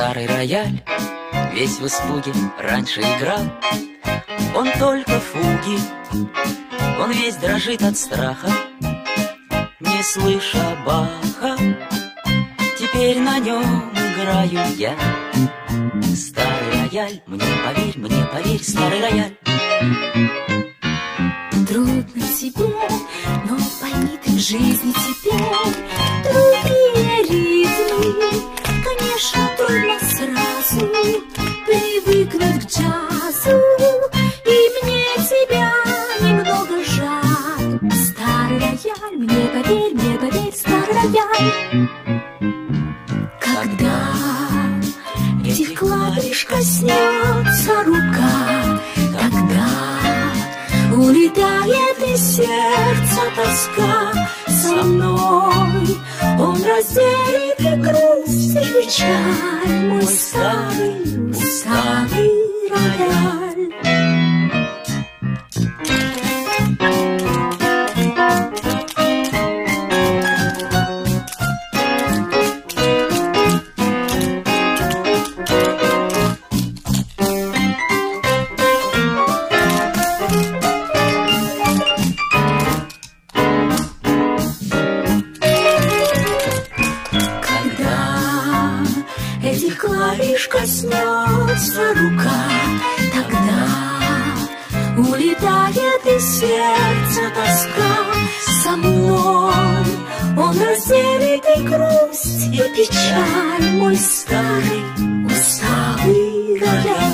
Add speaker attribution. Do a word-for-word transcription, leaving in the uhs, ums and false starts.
Speaker 1: старый рояль весь в испуге раньше играл. Он только фуги, он весь дрожит от страха, не слыша Баха. Теперь на нем играю я. Старый рояль, мне поверь, мне поверь, старый рояль.
Speaker 2: Трудно тебе, но пойми ты, в жизни теперь другие ритмы. Конечно, трудно сразу привыкнуть к джазу, и мне тебя немного жаль. Старый рояль, мне поверь, мне поверь, старый рояль. Когда этих клавиш коснется рука, тогда улетает из сердца тоска. Со мной он разделит и грусть, и печаль, мой старый, усталый рояль. Этих клавиш коснется рука, тогда улетает из сердца тоска. Со мной он разделит и грусть, и печаль, мой старый, усталый рояль.